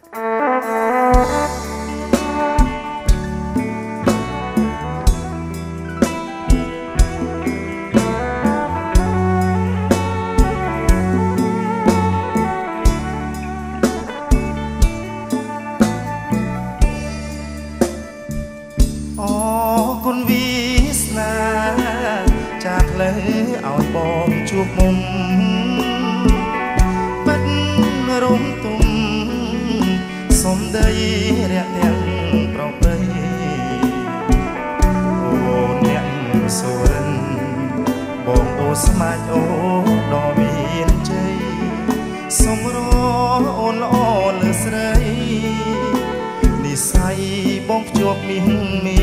คุณวิสนาจากเลยเอาบองจูบมุมบัดรมตุ่มสมเดยเรียกเรียงเปล่าเปยโอ้เนียงโซรันบองโอสมาโอดอเวียนใจสมรอโอนอ้อเลือสไรนิสัยบองจวบมีหึงมี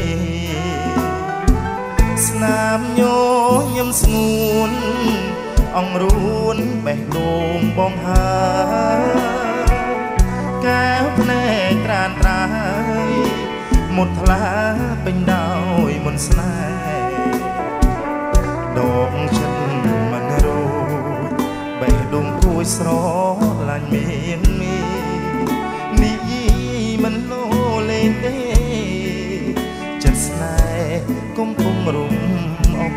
สนามโยยมสงวนอ่องรุนแบกโดมบองหาแก้วแน่ตรานตรายหมดทลาเป็นดาวมนสนายดอกฉันมันรู้แบกดงคุยสรอลานเมียนมีนี่มันโลเลเดจัดสนายกุมกุมรุมอง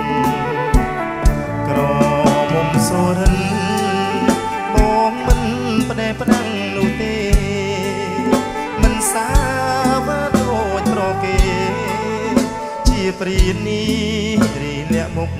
กรอมุมโซรันบองมันประเดประดังนูเตมันสาวโดยโปรเกชีปรีนีรีเลียมุก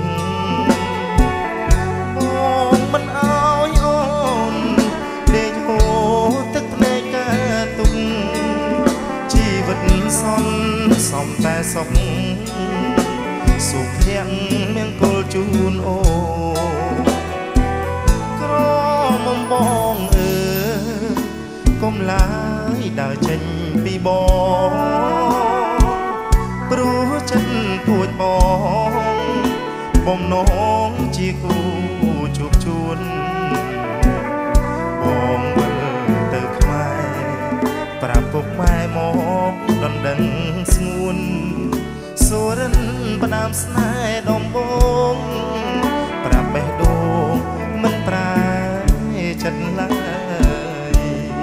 บองมันเอาย้อนเดโฮตึกในกาตุงชีวิตซ่อนสมแต่สมสุขเพียงเมียงโกลจูนโอกรอมบองก้มลายดาวเจนปีบองปรู้จันปวดบองบ่มน้องจีกูจุกจุนบองเบอเติกไม้ปราบปกไม้หมอกดอนดังสงวนโซรันประนามสนายดอมบงปราบไปโดมันปลายฉันลาย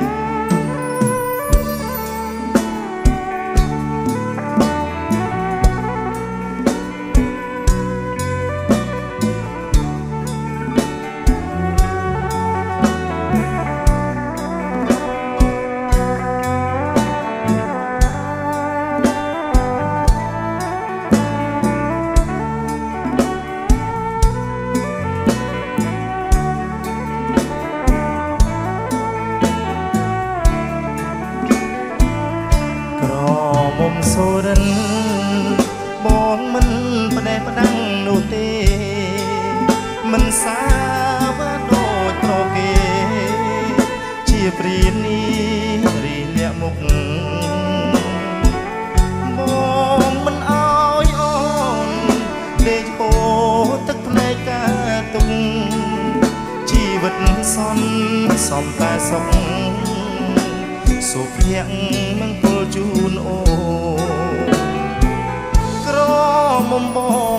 มุมโซรันบองมันประเดประดังนูเตมันสาวโดยโตเกชีปรีนีรีเลียมุกบองมันเอาย้อนเดโฮตึกในกาตุงชีวิตซ่อนสมแต่สมสุขเพียงมังโกจูนโอกรอมบอง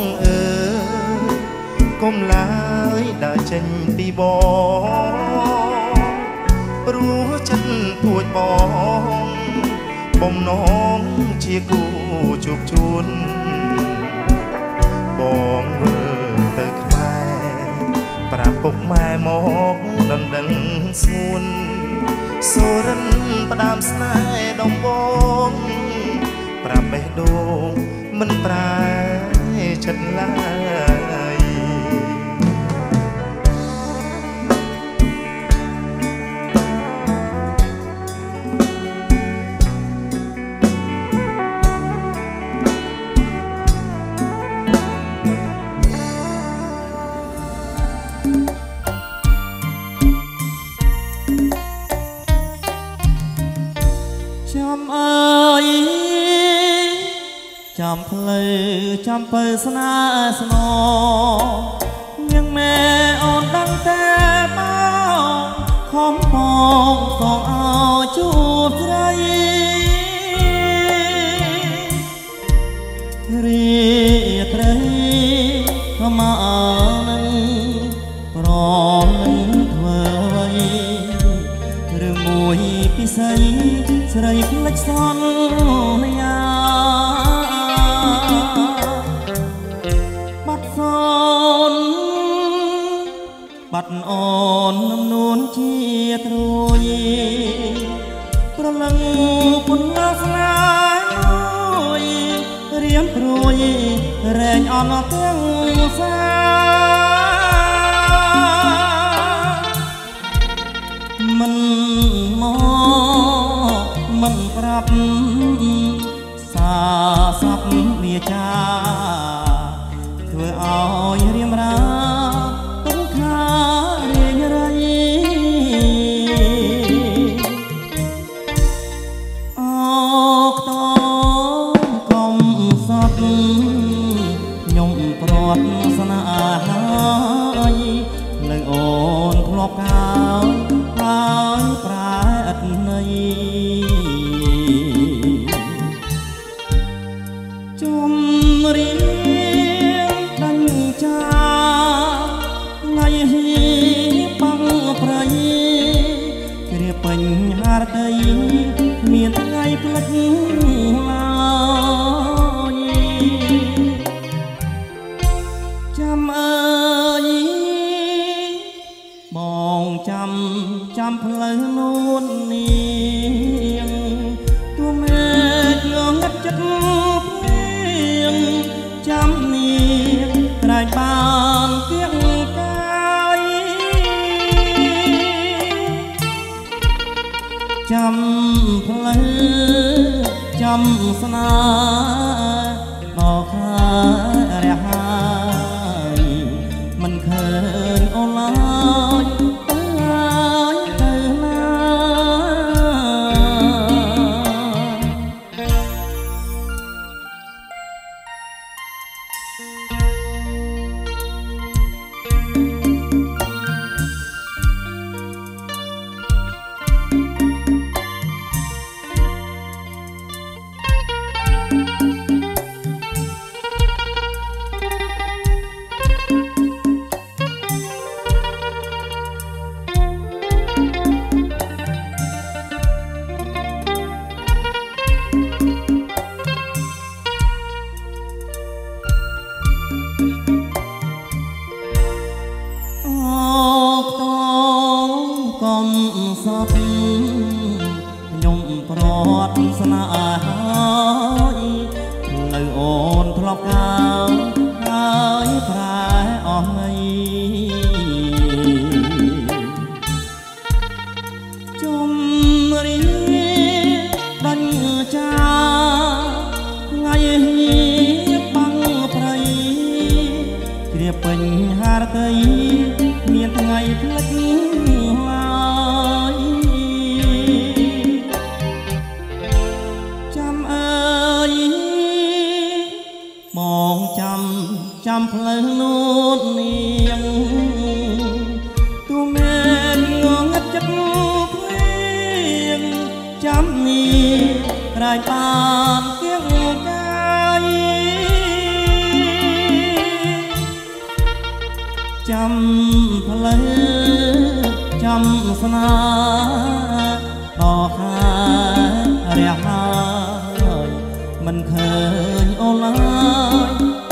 ก้มลายดาเจนปีบองรู้จันปวดบองบ่มน้องเชียกูจุกจุนบองเวอเติกไม้ปราบปกไม้หมอกดังดังสวนโซรันประดามสนายดอมบงปราบไปโดมันปลายฉันลายจำเอ่ยจำเพลยจำเปิดสนาสนอยังแม่อ่อนดังแต่เมาคอมปองฟองเอาจูบใจเรียกไรเข้ามานั้นปลอมนั้นเธอไว้หรือมวยปีស្រីភ្លេចសន្យាបាត់សូនបាត់អូននំនួនជាត្រួយប្រលឹងពុនងាស្នេហ៍រៀមព្រួយរែងអន់ទាំងសាមិនមកមិនប្រាប់សាស័ព្ទវាចាធ្វើឲ្យរៀមរាទុំខារៀងរៃអកតកុំសត់ខ្ញុំព្រាត់ស្នេហានៅអូនធ្លាប់កោហើយប្រែអត់ន័យជុំរៀងដាញ់ចាថ្ងៃហៀបាំងប្រៃគ្រាបញ្ហារតីមានថ្ងៃផ្លិចឡើយចាំអើយបងចាំផ្លូវនួននាងទួមេឃងងឹតចិត្តព្រៀងចាំនាងក្រែងបានគៀងកាយចាំផ្លូវចាំស្នេហ៍ដល់ខ្លាចរះហើយមិនឃើញអូនឡើយសត់ខ្ញុំព្រាត់ស្នេហានៅអូនធ្លាប់កោហើយប្រែអស់ន័យជុំរៀងដាញ់ចាថ្ងៃហៀបាំងប្រៃគ្រាបញ្ហារតីមានថ្ងៃផ្លិចបងចាំផ្លូវនួននាងទួមេឃងងឹតចិត្តព្រៀងចាំនាងក្រែងបានគៀងកាយចាំផ្លូវចាំស្នេហ៍ដល់ខារះហើយមិនឃើញអូនឡើយ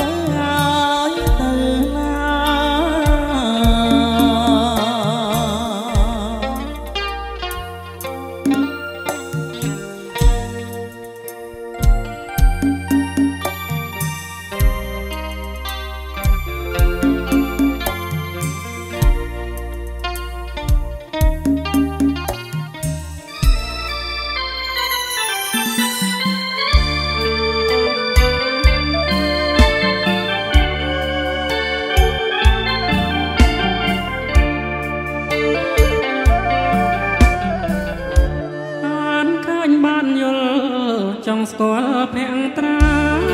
ចង់ស្គាល់ភក្ត្រា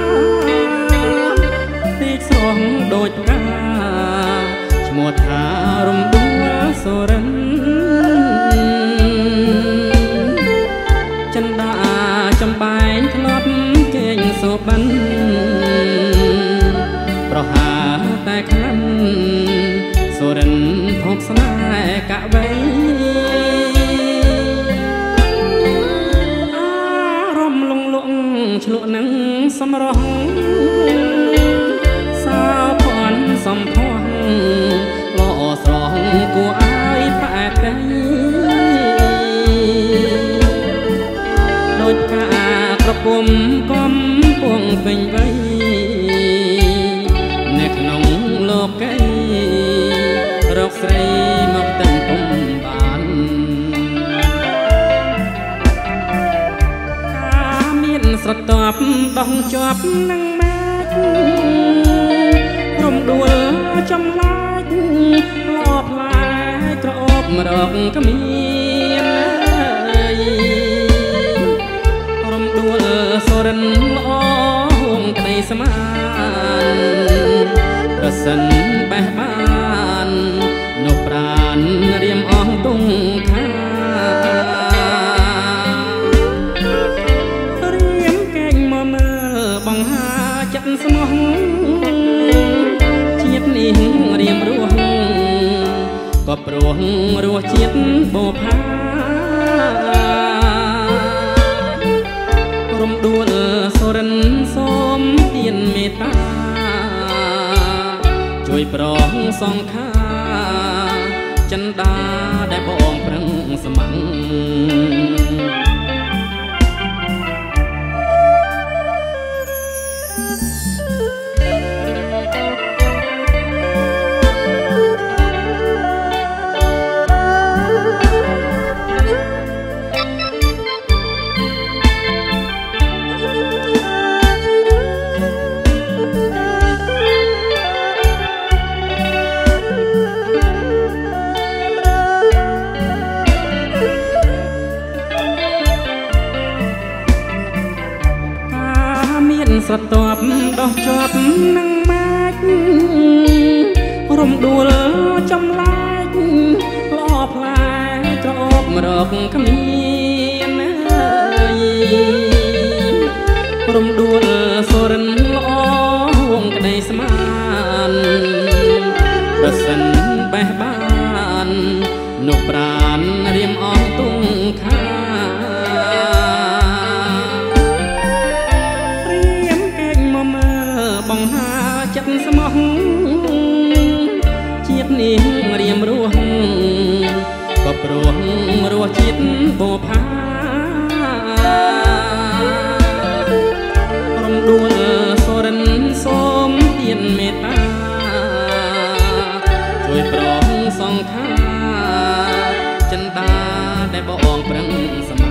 ទីស្រស់ដូចផ្កាឈ្មោះថារំដួលសូរិនចិន្តាចំបែងធ្លាប់គេងសូបិនប្រហាតែក្លិនសូរិនភពស្នេហ៍កវៃសម្រស់សាភ័ណ្ឌសំផស្សល្អស្រស់គួរឲ្យផ្អែកកៃដូចការប្រគំកំពុងពេញវ័យនៅក្នុងលោកីរកស្រីមកទាំងពុំបានការមានស្រទាប់ដោះជាប់នឹងម៉ែរំដួលចំឡាយលបឡាយក្រអូបរកគ្មានរំដួលសរិនល្អហួងក្តីស្មានប្រសិនបេះបាននោះប្រានរៀមអស់ទុងខារៀមកែងមកមើលបង្ហាចិត្តស្មោះជាតិនេះរៀមរស់ក៏ព្រោះរសជាតិបូផារំដួលសរិនសូមទានមេត្តាជួយប្រងសងខាចិន្តាដែលបងប្រឹងស្ម័គ្រស្រទាប់ដោះជាប់នឹងម៉ាច់រំដួលចំឡាយល្អផ្លែក្រអូបរកគ្មានរំដួលសរិនល្អហួងក្តីស្មានប្រសិនបេះបាននោះប្រានរៀមអស់ទុងខាបង្ហាចិត្តស្មោះជាតិនេះរៀមរស់ក៏ព្រោះរសជាតិបូផារំដួលសរិនសូមទានមេត្តាជួយប្រងសងខាចិន្តាដែលបងប្រឹងស្ម័គ្រ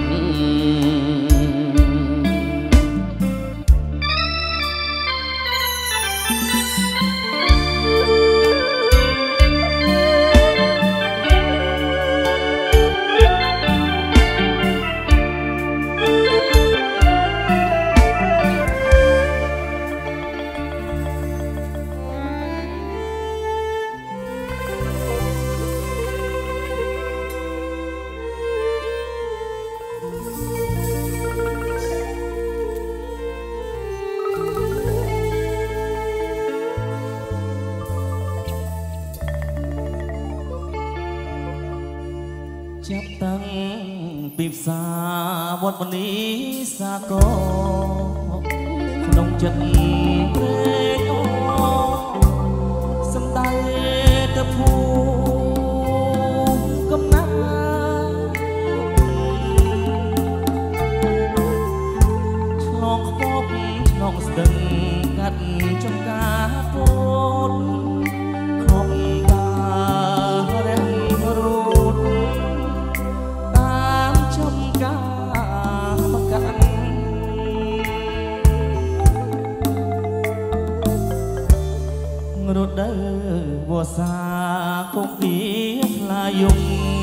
ចាប់តាំងពីផ្សារវត្តមនីសាគរក្នុងចិត្តព្រេងអូសំដៅទៅភូកំណាឆ្លងខ្ពប់ឆ្លងស្ទឹងកាត់ចំការពោតខំការះរូតរដូវវស្សាគង់ពីផ្លាយំ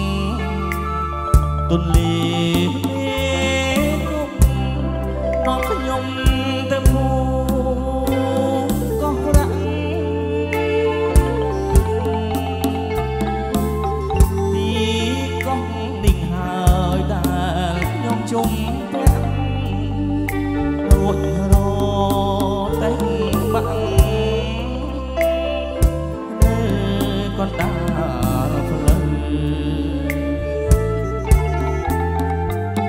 ទុនលីគុំនំខ្ញុំទៅភូកោះប្រាក់ទីកោះនេះហើយដែលខ្ញុំជុំប្រាក់រួចរតែបាក់កណ្ដាលផ្លូវ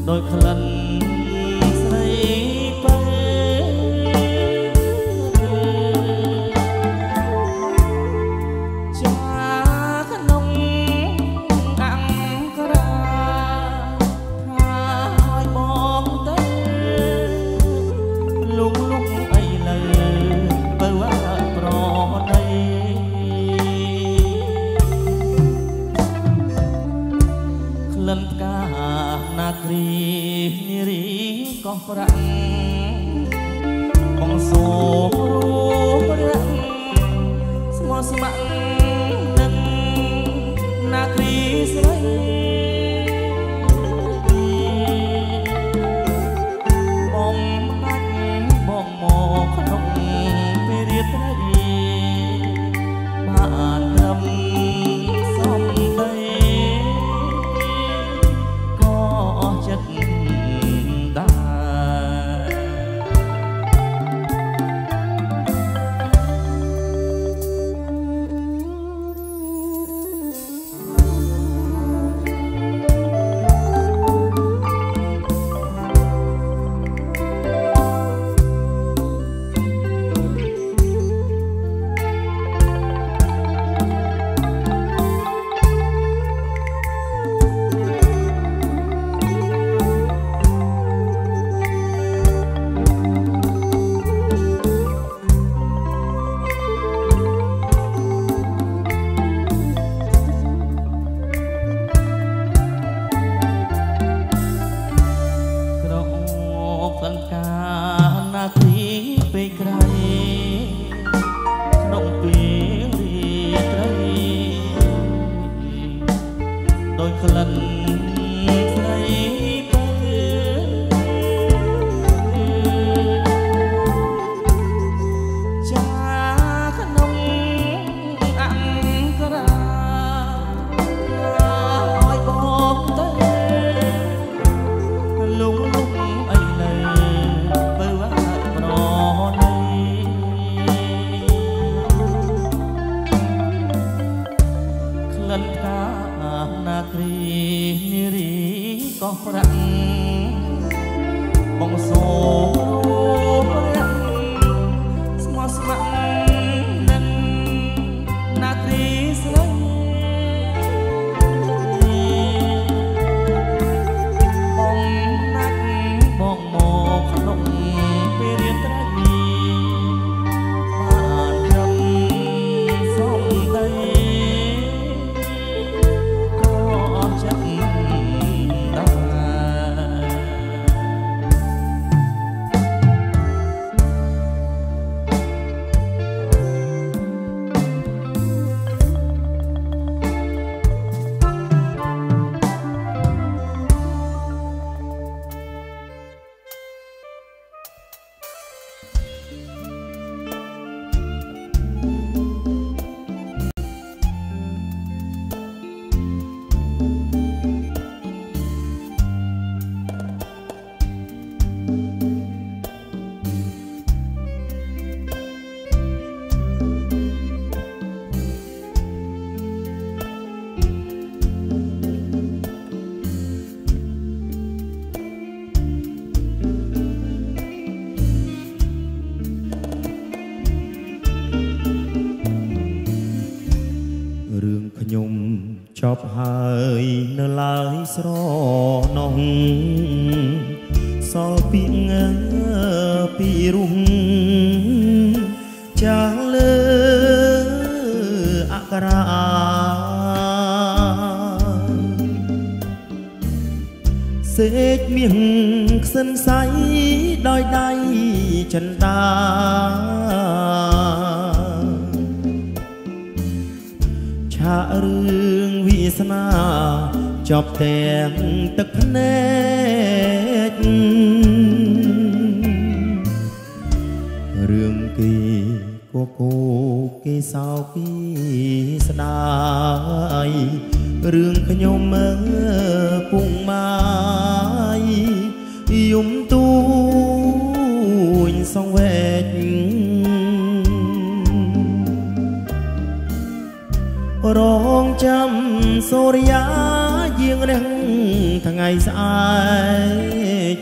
ដោយក្លិនស្រីពេចាក្នុងអង្គរាហើយបងទៅលុងអីលើបើว่าប្រដីក្លិនផ្កានាគ្រីនារីកោះប្រាក់បងសូមរូបរាក់ស្មោះស្ម័គ្រនឹងនាគ្រីស្រីបងបាច់បងមកក្នុងពេលរាត្រីបានត្រឹមសំដីក៏ចិត្តចប់ហើយនៅឡើយស្រណោះសល់ពីងពីរុំចាស់លើអក្សរាសេកមាសខ្សិនសៃដោយដៃចិនតាឆាករឿងវាសនាចប់ទាំងទឹកភ្នែករឿងគេគោគេសោកគេស្ដាយរឿងខ្ញុំពុងម៉ាយយំទូញសងវែករងចាំសូរិយាយាងរះថ្ងៃស្អែក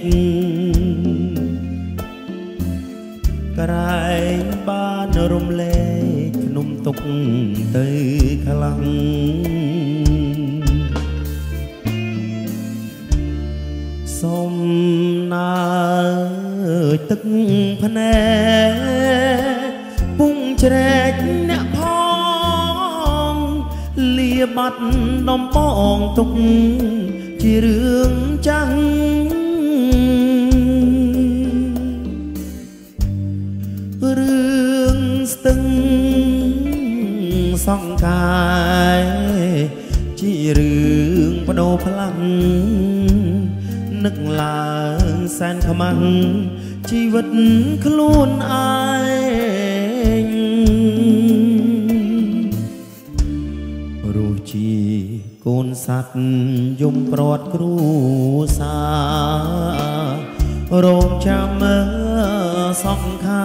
ក្រែងបានរំលែកភ្នំទុកទៅខ្លាំងសូមណាទឹកភ្នែកពុំជ្រែកអ្នកផងលាបាត់ដំបងទុកជារឿងចាំងរឿងស្ទឹងសង្កាយជារឿងបដូរផ្លាំងនឹកឡើងសែនខ្មាំងជីវិតខ្លួនឯងរស់ជាកូនសត្វយំព្រាត់គ្រួសាររងចាំមើសង្ខា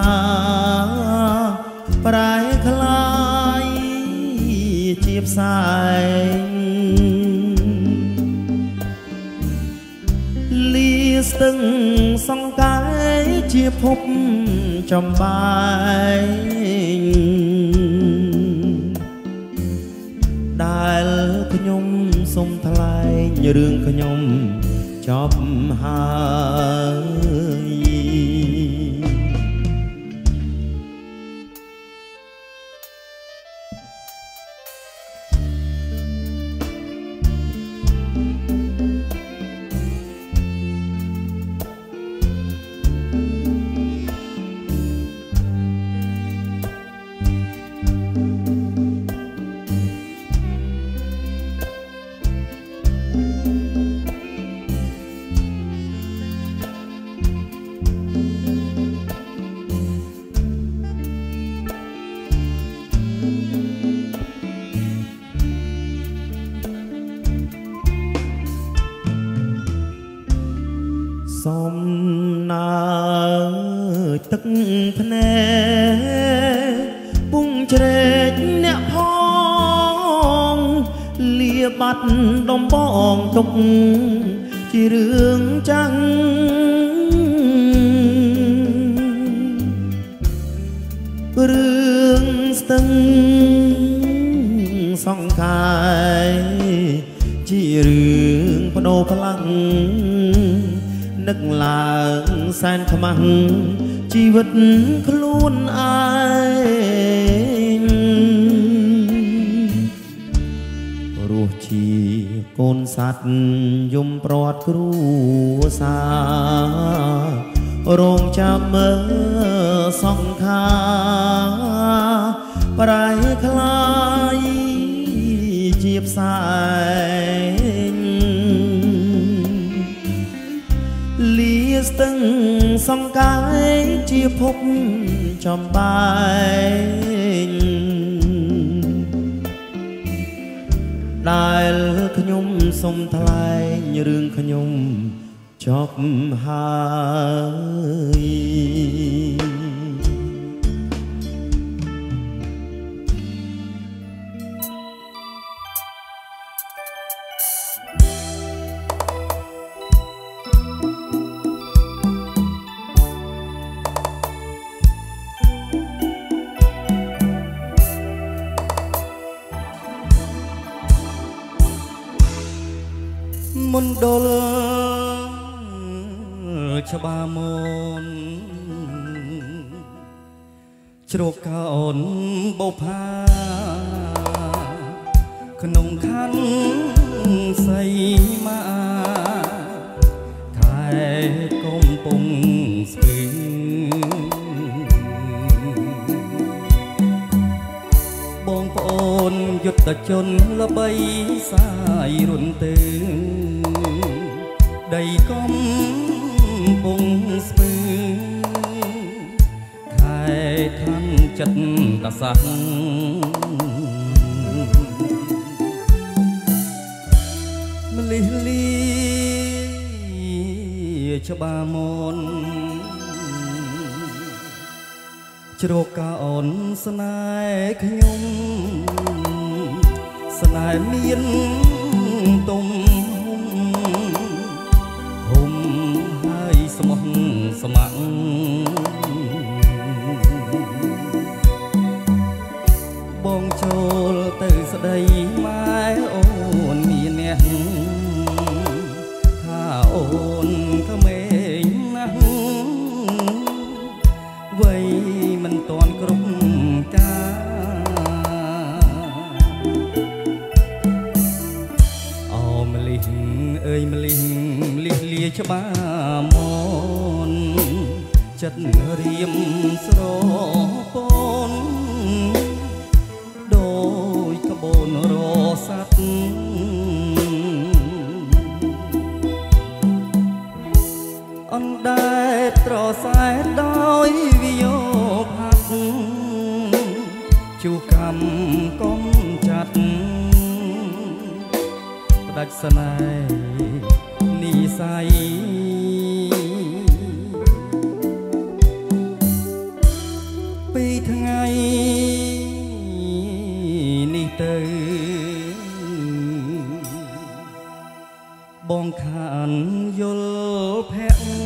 ប្រែคลายជាផ្សែងលាស្ទឹងសង្កាយជាភពចំបាយដែលខ្ញុំសុំថ្លែងរឿងខ្ញុំចប់ហើយសូមណាទឹកភ្នែកពុំជ្រែកអ្នកផងលាបាត់ដំបងទុកជារឿងចាំងរឿងស្ទឹងសង្ខាយជារឿងបដូរផ្លាំងនឹកឡើងសែនខ្មាំងជីវិតខ្លួនឯងរស់ជាកូនសត្វយំព្រាត់គ្រួសាររងចាំមើសង្ខាប្រែคลายជាផ្សែងលាស្ទឹងសង្កាយជាភពចំបាយដែលខ្ញុំសុំថ្លែងរឿងខ្ញុំចប់ហើយមណ្ឌលច្បារមនជ្រកកោនបោផាក្នុងខណ្ឌសីមាខេត្តកំពង់ស្ពឺបងប្អូនយុទ្ធជនល្បីសាយរុនទៅដីកំពង់ស្ពឺខែខណ្ឌចិត្តតសាក់ម្លិះលីច្បារមនជ្រកកោនស្នេហ៍ខ្ញុំស្នេហ៍មានទុំអូនក្មេងណាស់វ័យមិនទាន់គ្រប់ការអូម្លិះអើយម្លិះលិះលាច្បាមនចិត្តរៀមស្រពនដោយក្បូនរស័ព្ទអណ្ដែតត្រសែតដោយវិយោផាត់ជួកម្មកុំចាត់ផ្ដាច់ស្នេហ៍និស័យពីថ្ងៃនេះទៅបងខានយល់ភ័ក្រ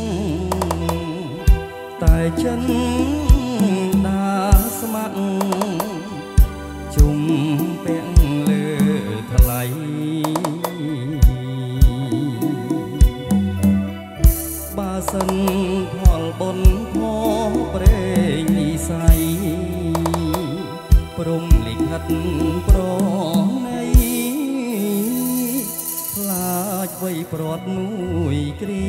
តែចិនដាស្មាក់ជុំពាក់លើថ្លៃបើសិនផលបុណ្យផងប្រេងនិស័យព្រមលិខិតប្រណីខ្លាចវ័យព្រាត់មួយគ្រា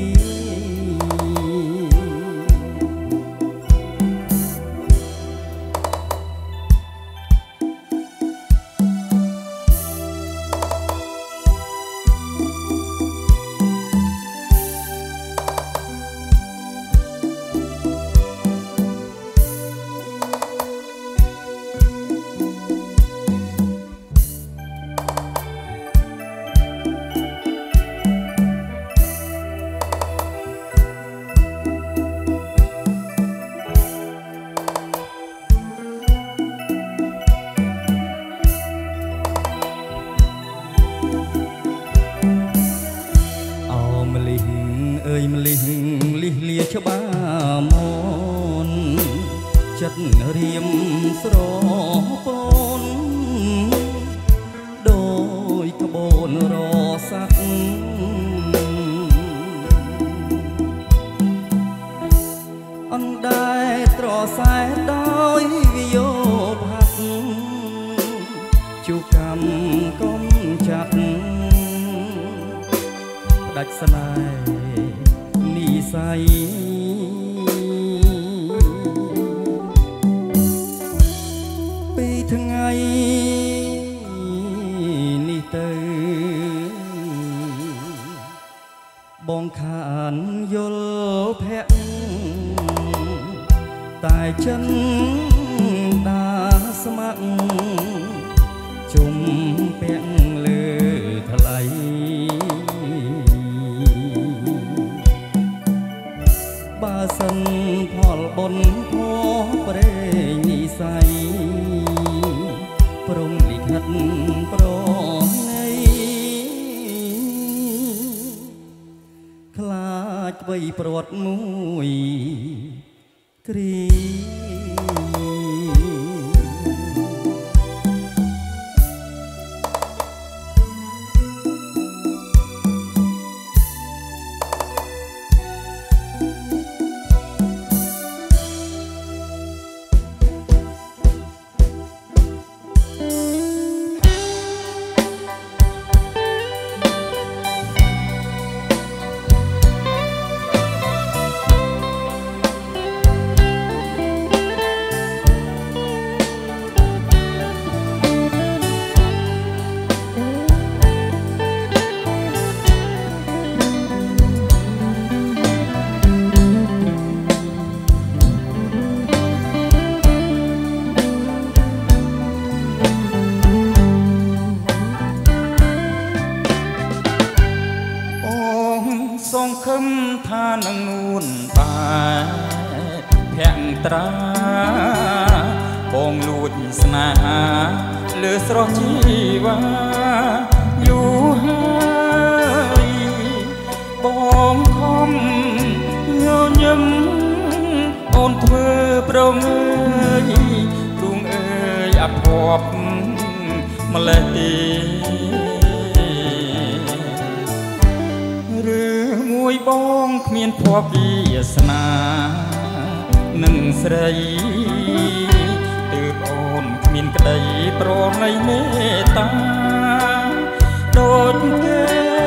អើយម្លិះលិះលាច្បាមនចិត្តរៀមស្រពនដោយក្បូនរស័ព្ទអណ្ដែតត្រសែតដោយវិយោផាត់ជួកម្មកុំចាត់ផ្ដាច់ស្នេហ៍និស័យពីថ្ងៃនេះទៅបងខានយល់ភ័ក្រតែចិនដាស្មាក់ជុំពាក់លើថ្លៃបើសិនផលបុណ្យផងប្រេងនិស័យព្រមលិខិតប្រណីខ្លាចវ័យព្រាត់មួយគ្រាសង្ឃឹមថានឹងនួនបែភក្ត្រាបងលួចស្នេហាលើស្រស់ជីវ៉ាយូរហើយបងខំញញឹមអូនធ្វើប្រងើយទ្រូងអើយអភ័ព្វម្លេះទេឬមួយបងគ្មានភ័ព្វវាសនានឹងស្រីទើបអូនគ្មានក្តីប្រណីមេត្តាដូចគេ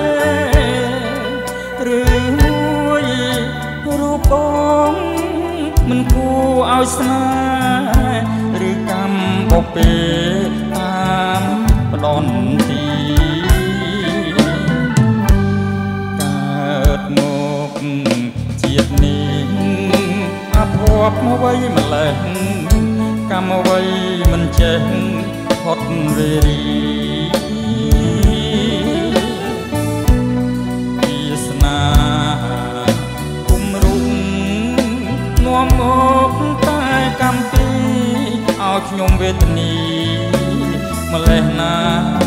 ឬមួយរូបបងមិនគួរឲ្យស្នេហ៍ឬកម្មបពេតាមផ្ដន់ទីកើតមកជាតិនេះអភ័ព្វមកໄວម្លេះកម្មអ្វីមិនចេះផុតវេរីវាសនាគុំរុងនាំមកតែកម្មពីឲ្យខ្ញុំវេទនីម្លេះណា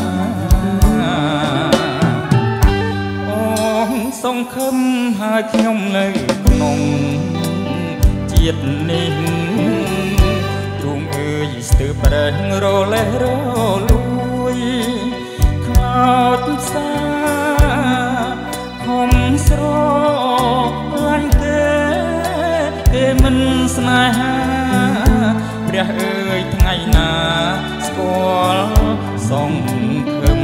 អូនសង្ឃឹមហើយខ្ញុំនៅក្នុងជាតិនេះទ្រូងអើយស្ទើរប្រេះរលេះរលួយខ្លោចផ្សាខំស្រឡាញ់គេមិនស្នេហាព្រះអើយថ្ងៃណាស្គាល់សង្ឃឹម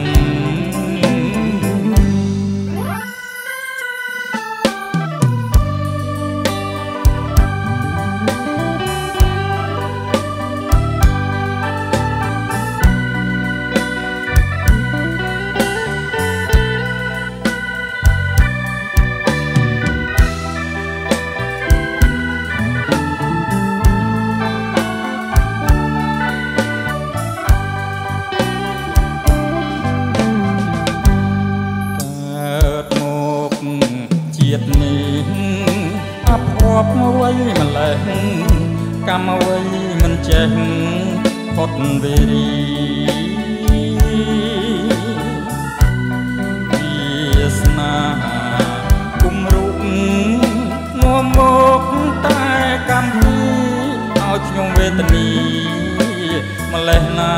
ជាតិនេះអភ័ព្វមកໄວម្លេះកម្មអ្វីមិនចេះផុតវេរីវាសនាគុំរុងនាំមកតែកម្មពីឲ្យខ្ញុំវេទនីម្លេះណា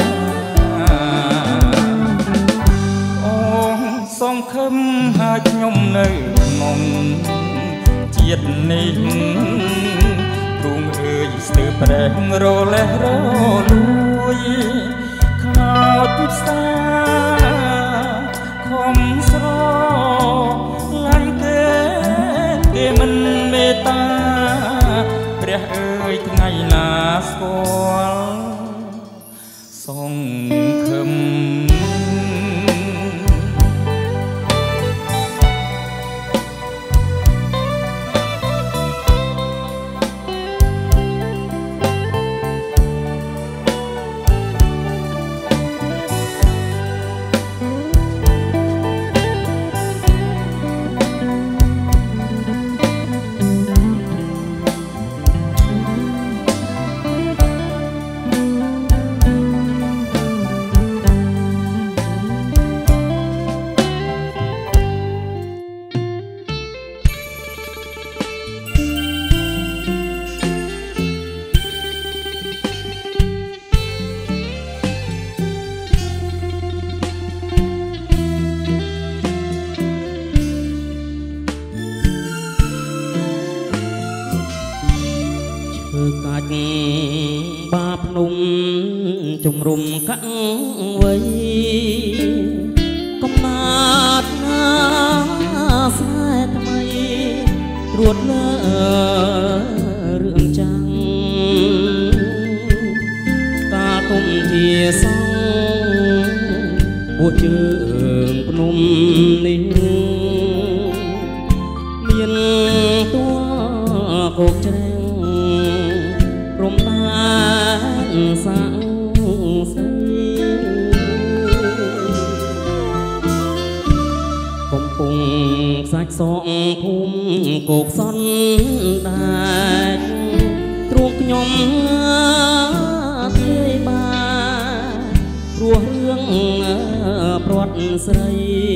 សង្ឃឹមហើយខ្ញុំនៅក្នុងជាតិនេះទ្រូងអើយស្ទើរប្រេះរលេះរលួយខ្លោចពិសាខំស្រឡាញ់គេមិនមេត្តាព្រះអើយថ្ងៃណាស្គាល់សង្ឃឹមកាច់បាភ្នំជំរុំកាក់វៃកំណាត់ណាស្នេហ៍ថ្មីត្រួតលើរឿងចាំងតាទុំជាសងពួតជើងភ្នំនេះមានតួកោកច្រែងរំដានសាំងស្រីកំពុងខ្សាច់សងភូមិគោកសន្តាចទ្រូងខ្ញុំទេបាទព្រោះរឿងព្រាត់ស្រី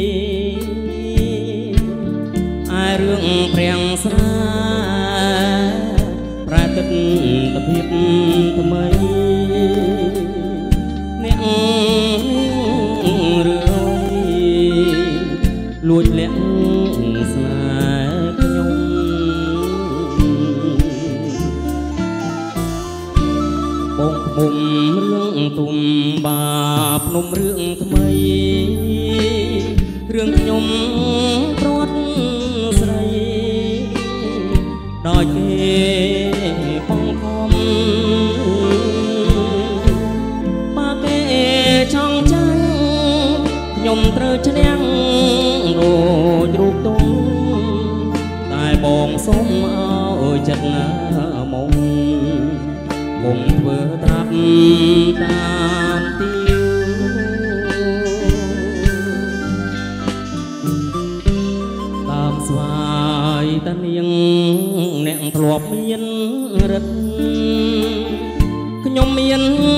ឯរឿងព្រាំងស្រាប្រែទឹកតភាពថ្មីអ្នករឿងលួចលាក់ស្នេហ៍ភ្នំរឿងថ្មីរឿងខ្ញុំព្រាត់ស្រីដោយគេបងខំបើគេចង់ចាញ់ខ្ញុំត្រូវឈ្នះដូចរូបទុំតែបងសុំឲ្យចិត្តណាមកកុំធ្វើត្រាប់តាមទីតាមស្វាយតានាងអ្នកធ្លាប់មានរិទ្ធខ្ញុំមាន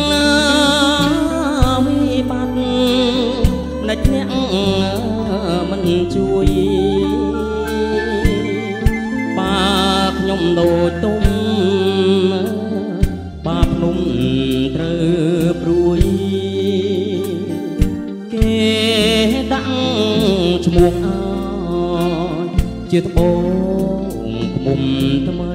វិបត្តិម្ដេចអ្នកមិនជួយបើខ្ញុំដូចទុំបាភ្នំត្រូវព្រួយគេដាក់ឈ្មោះអើយជាត្បូងឃ្មុំថ្មី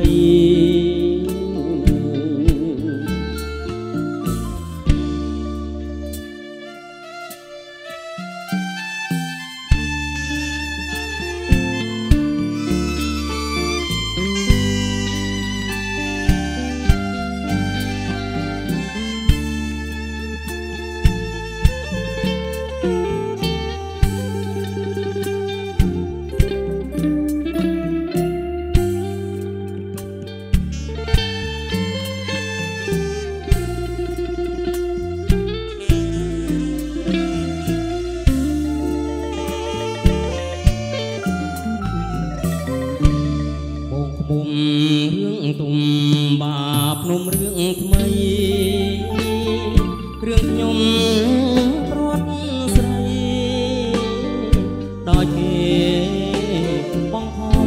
រឿងទុំបាភ្នំរឿងថ្មីរឿងខ្ញុំព្រាត់ស្រីដោយគេបងខំ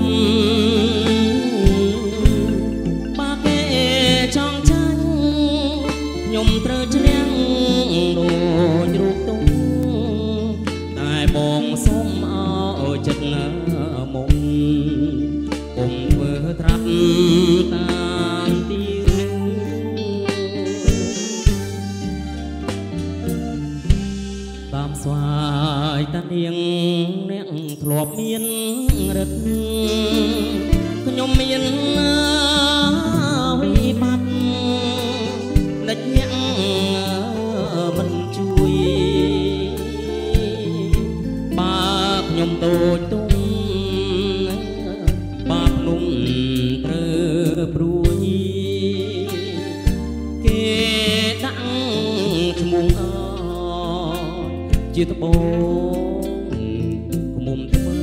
បើគេចង់ចាញ់ខ្ញុំត្រូវឈ្នះដូចរូបទុំតែបងសុំឲ្យចិត្តណាមកកុំធ្វើត្រាប់តាមទីតាមស្វាយតានាងអ្នកធ្លាប់មានរិទ្ធខ្ញុំមានវិបត្តិម្ដេចអ្នកមិនជួយបើខ្ញុំដូចទុំព្រួយគេដាក់ឈ្មោះអើយជាត្បូងឃ្មុំថ្មី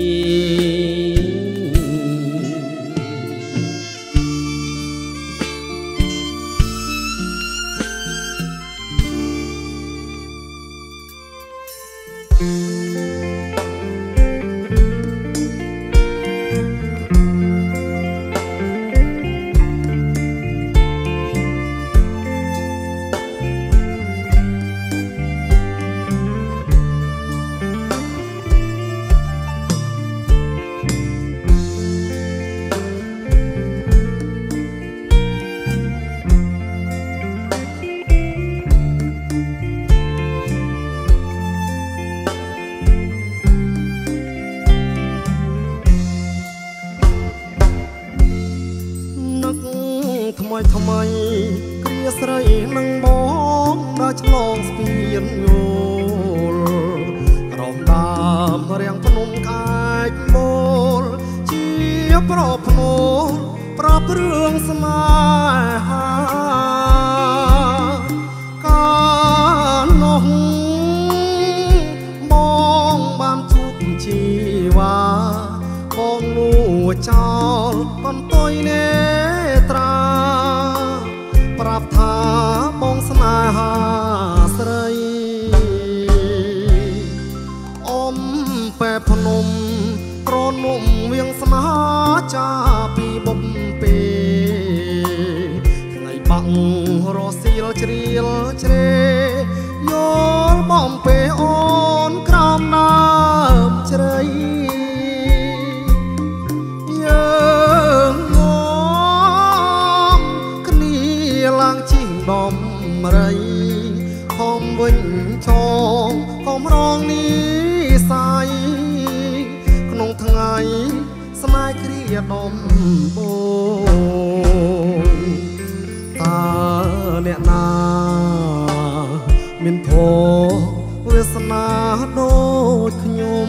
ថ្មីគ្រាស្រីនឹងបងដល់ឆ្លងស្ពានយល់ក្រំដើមរាំងភ្នំកាច់មូលជាប្រភ្នូប្រាប់រឿងស្នេហាកាលនោះបងបានជួបជីវ៉ាបងលួចោលកន្ទុយនេត្រាប្រាប់ថាបងស្នេហាស្រីអមបែបភ្នំប្រនំវៀងស្នេហាចាពីបំពេថ្ងៃបាក់រសៀលជ្រៀលជ្រេយល់បំពេអូនក្រោមដើមជ្រៃយើងងំគ្នាឡើងជីងដំរីខំវិញឈរនាយគ្រាដំបូងតើអ្នកណាមានធម៌វាសនាដូចខ្ញុំ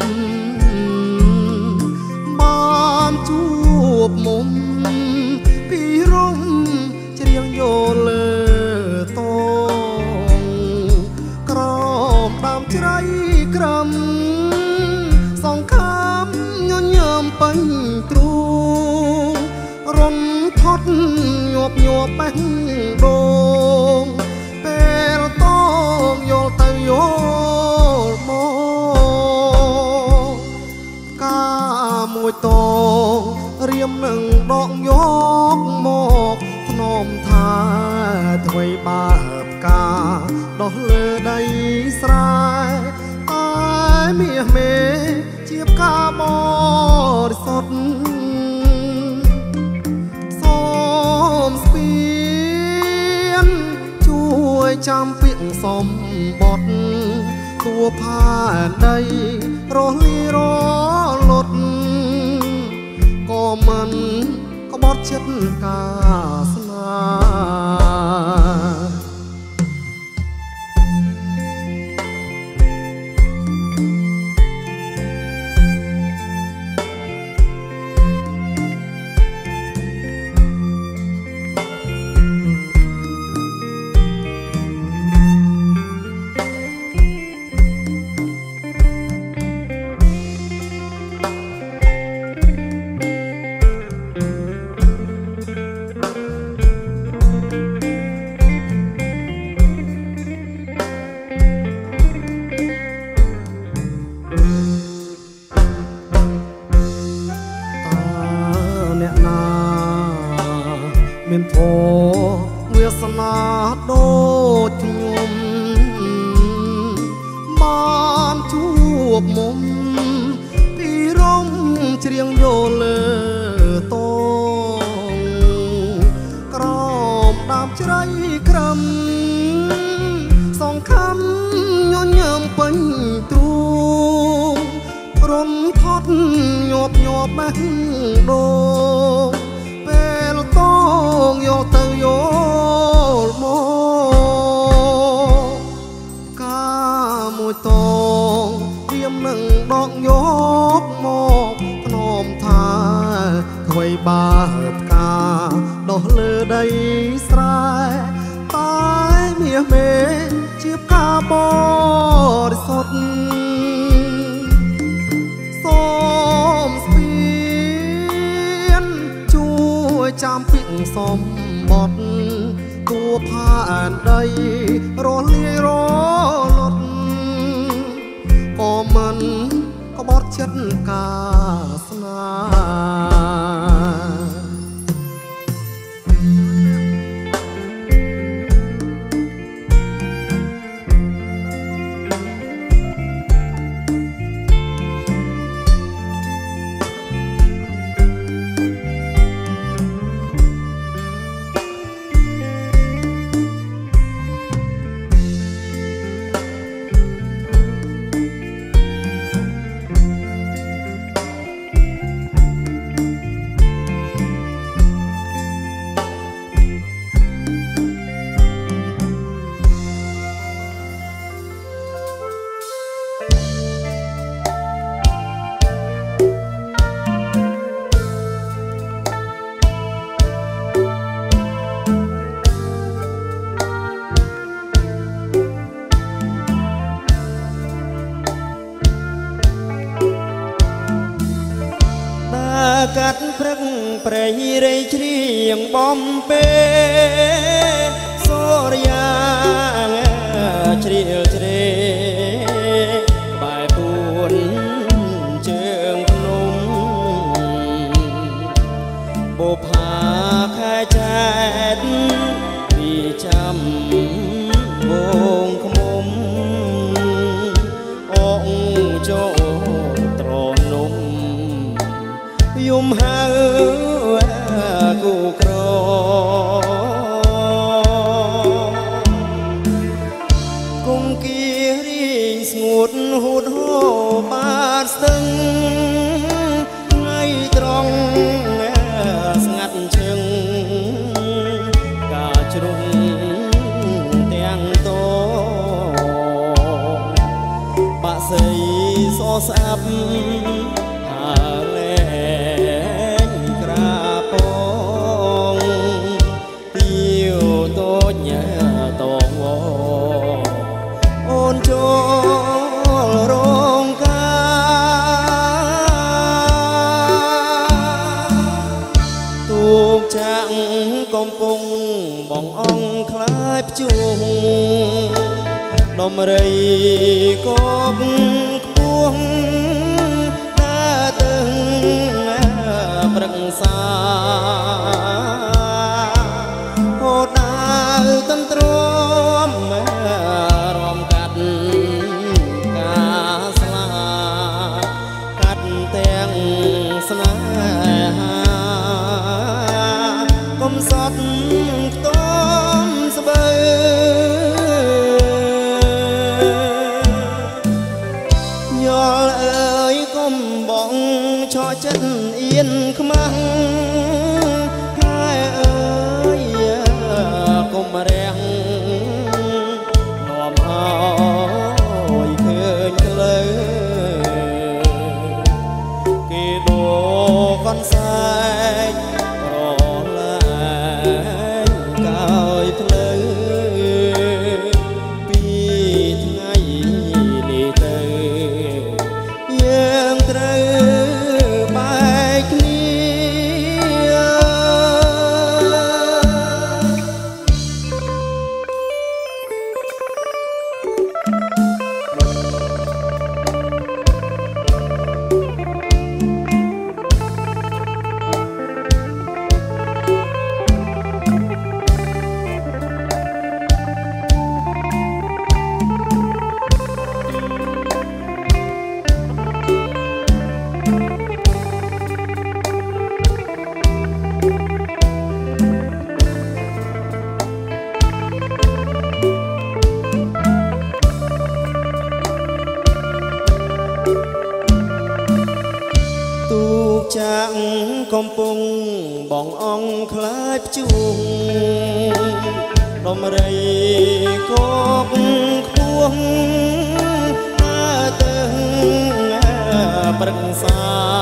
បានជួបមុំពីរំច្រៀងយកលើតងក្រមដើមជ្រៃក្រំសងខាំញញឹមពេញទ្រូងរំផុតញាប់ញាប់បេះដូងពេលតងយល់ទៅយល់មកការមួយតងរៀមនឹងដកយកមកធ្នមថាអ្វីបាបការដោះលើដីស្រែតែមាសមេជាបការបរិសុទ្ធសូមស្ពានជួយចាំពាក្យសំបុត្រតួផាដីរស់លីរលត់ក៏មិនក្បត់ចិត្តការស្នេមានធម៌វាសនាដូចខ្ញុំបានជួបមុំពីរំច្រៀងយកលើតងក្រមដើមជ្រៃក្រំសងខំញញឹមពេញទ្រូងរំផុតញាប់ញាប់បេះដូងពេលតងយកទៅយល់មកការមួយតងព្រាមនឹងដកយកមកធ្នមថាអ្វីបាបការដោះលើដីស្រែតែមាសមេជាបការបរិសុទ្ធសូមស្ពានជួយចាំពាក្យសំបុត្រតួផាដីរស់លាយរលត់ក៏មិនក្បត់ចិត្តការស្នេកាត់ព្រឹកប្រៃរៃច្រៀងបំពេសូរិយាជ្រៀលជ្រេក្បែរពួនជើងភ្នំបុផាខែចែកពីចាំវងខ្មុំអងចូលត្រនំយំហៅគូក្រគង្គគៀរីងស្ងួតហូតហូរបាតស្ទឹងថ្ងៃត្រង់ស្ងាត់ឈឹងកាជ្រុងទាំងតបាក់សីសស្អាប់ហើយលែងក្រាពងពីវតូចញ៉ាតងវអូនចូលរងទូកចាក់កំពុងបងអង្គខ្លាយភ្ជួងដំរីកបខ្ពស់ដើរទៅប្រឹក្សាហូតដើរតន្ទ្រាំរំកាត់ការស្លាកាត់ទាំងស្នេហាកុំសត់ខ្ទមស្បើយល់អើយកុំបងឆក់ចិត្តអៀនខ្មាំងហើយអើយកុំរាំងនាំឲ្យឃើញផ្លូវគេដូកនសែករលែងកើយផ្លូវពីថ្ងៃនេះទៅយើងត្រូវបែកគ្នាចាក់កំពុងបងអង្គខ្លាយភ្ជួងដំរីកបខ្ពស់ដើរទៅប្រឹក្សា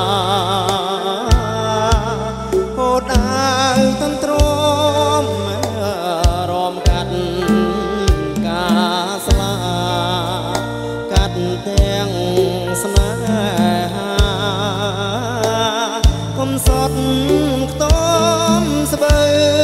ហូតដើរតន្ទ្រាំរំកាត់ការស្លាកាត់ទាំងស្នេហាកុំសត់ខ្ទមស្បើ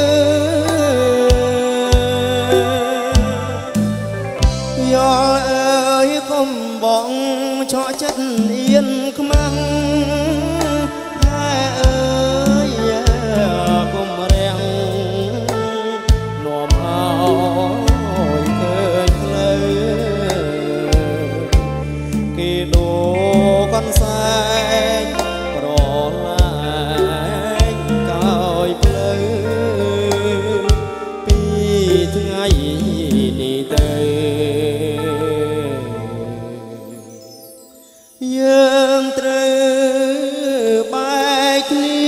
យល់អើយកុំបងឆក់ចិត្តអៀនខ្មាំងហើយអើយកុំរាំងនាំឲ្យឃើញផ្លូវគេដូកនសែកប្រឡាយកើយផ្លូវពីថ្ងៃនេះទៅយើងត្រូវបែកគ្នា